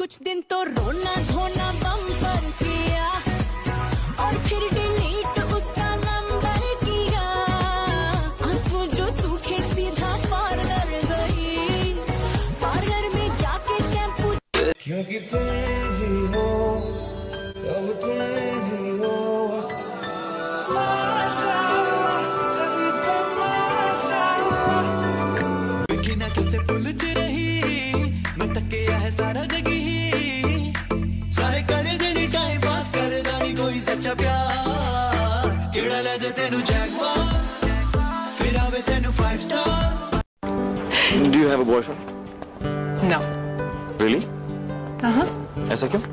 कुछ दिन तो रोना धोना बम्पर किया और फिर डिलीट उसका नंबर किया। आंसू जो सूखे सीधा पार्लर गई, पार्लर में जाके शैम्पू। क्योंकि तुम ही हो, अब तुम ही हो। बिना किसे उलझ रही मैं तकिया है सारा जगी, सारे कर देनी टाइम पास कर दानी कोई सच्चा प्यार केड़ा ले दे तेनू जैकपॉट फिर आवे तेनू 5 star. Do you have a boyfriend? No. Really? ऐसा क्यों?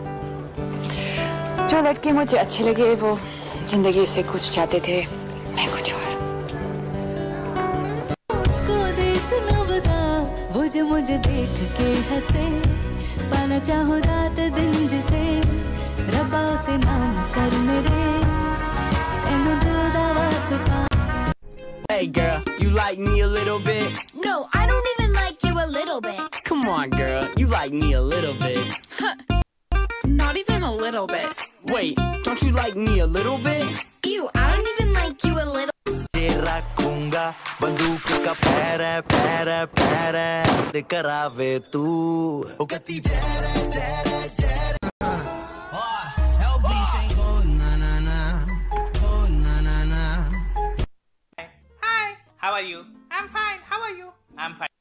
जो लड़के मुझे अच्छे लगे वो जिंदगी से कुछ चाहते थे, मैं कुछ और। उसको देख न बता वो जो मुझे देख के हंसे, पाना चाहो रात दिन जिसे रब्बा उसे नाम कर मेरे तेनू दिल दा वास्ता। Hey girl, you like me a little bit? No, I don't even like you a little bit. Come on girl, you like me a little bit. Not even a little bit. Wait, don't you like me a little bit? Ew, I don't even like you a little. रखूंगा बंदूक का पैर करावे तू ओ कहती help me sing oh na na na oh na na na। Hi, how are you? I'm fine. How are you? I'm fine.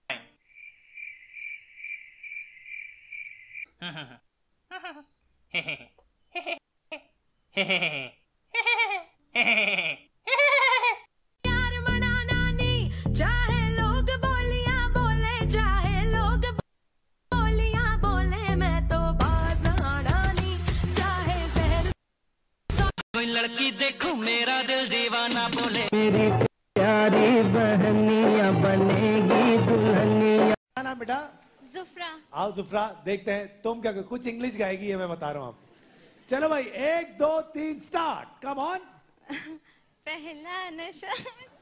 प्यार मनाना नहीं चाहे लोग बोलियां बोले, चाहे लोग बोलियां बोले, मैं तो बाज आना नहीं चाहे जहर। कोई लड़की देखो मेरा दिल दीवाना बोले, मेरी प्यारी बहनिया बनेगी दुल्हनिया। क्या नाम बेटा? जुफ्रा। आओ जुफ्रा, देखते हैं तुम क्या कुछ इंग्लिश गाएगी है, मैं बता रहा हूँ आप। चलो भाई 1 2 3 स्टार्ट, कम ऑन। पहला नशा।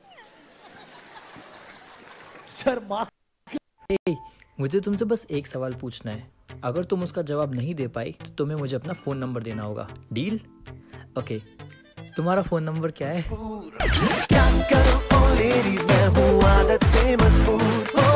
शर्मा। मुझे तुमसे बस एक सवाल पूछना है, अगर तुम उसका जवाब नहीं दे पाई तो तुम्हें मुझे अपना फोन नंबर देना होगा, डील? ओके, तुम्हारा फोन नंबर क्या है? क्या करूं ओ लेडीज मैं हूँ आदत से मजबूर।